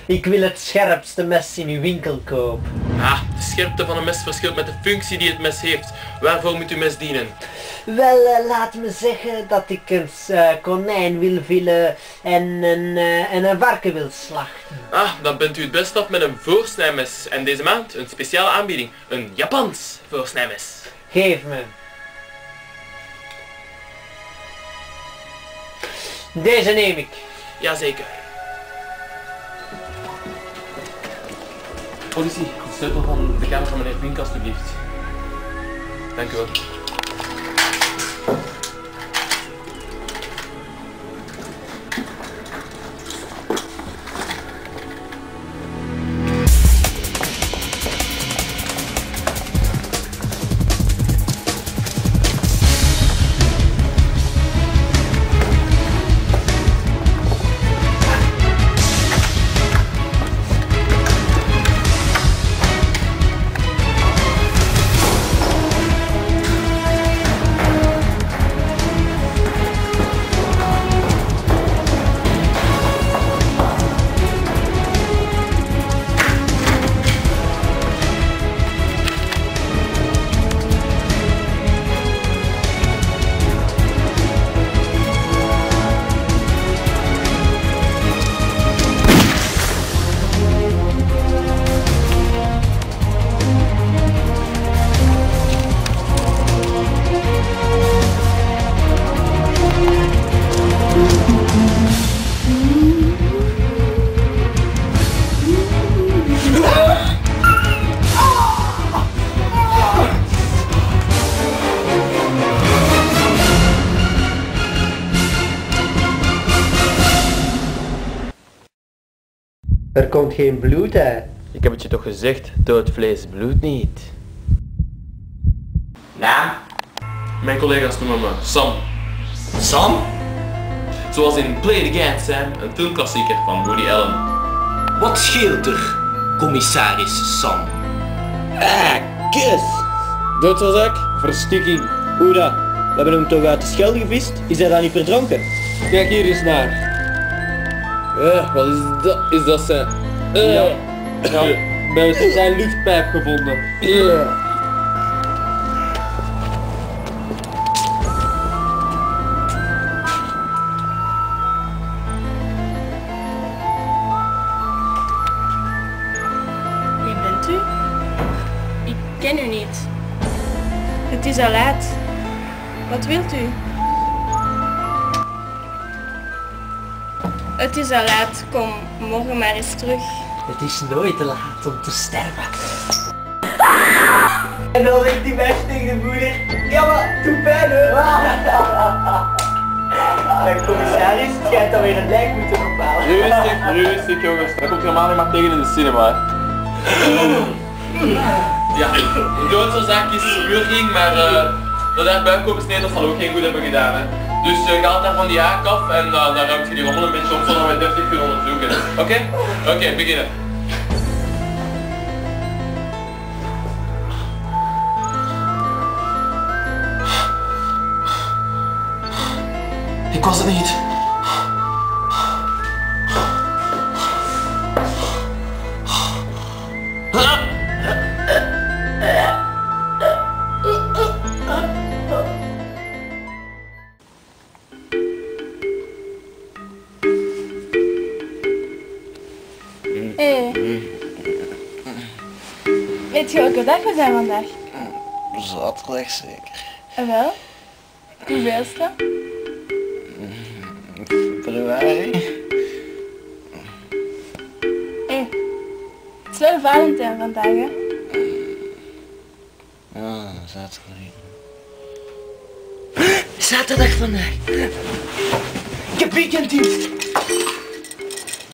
Ik wil het scherpste mes in uw winkel kopen. Ah, de scherpte van een mes verschilt met de functie die het mes heeft. Waarvoor moet uw mes dienen? Wel, laat me zeggen dat ik een konijn wil villen en een varken wil slachten. Ah, dan bent u het best af met een voorsnijmes. En deze maand een speciale aanbieding. Een Japans voorsnijmes. Geef me. Deze neem ik. Jazeker. Politie, de sleutel van de kamer van meneer Vink alstublieft. Dank u wel. Er komt geen bloed uit. Ik heb het je toch gezegd, dood vlees bloedt niet. Naam? Mijn collega's noemen me Sam. Sam? Zoals in Play It Again Sam, een filmklassieker van Woody Allen. Wat scheelt er, commissaris Sam? Kus! Doodsoorzaak? Verstikking. Oeda, we hebben hem toch uit de schel gevist? Is hij dan niet verdronken? Kijk hier eens naar. Wat is dat? Is dat zijn... Ja. Bij zijn luchtpijp gevonden. Wie bent u? Ik ken u niet. Het is al laat. Wat wilt u? Het is al laat. Kom morgen maar eens terug. Het is nooit te laat om te sterven. En dan legt die weg tegen de moeder. Ja, maar doe pijn hoor. Commissaris, het schijnt dat we een lijk moeten ophalen. Rustig jongens, dat komt helemaal niet maar tegen in de cinema. Ja, de doodsoorzaak is wurging, maar dat daar buikkoop is nee, dat zal ook geen goed hebben gedaan. Hè. Dus je haalt daar van die haak af en dan ruimt je die rommel een beetje op zodat we deftig kunnen onderzoeken. Oké? Oké, beginnen. Ik was het niet. Weet je welke dag we zijn vandaag? Zaterdag zeker. En wel? Hoeveelste? Februari. Het is wel Valentijn vandaag, hè? Ja, zaterdag. Zaterdag vandaag. Ik heb weekenddienst.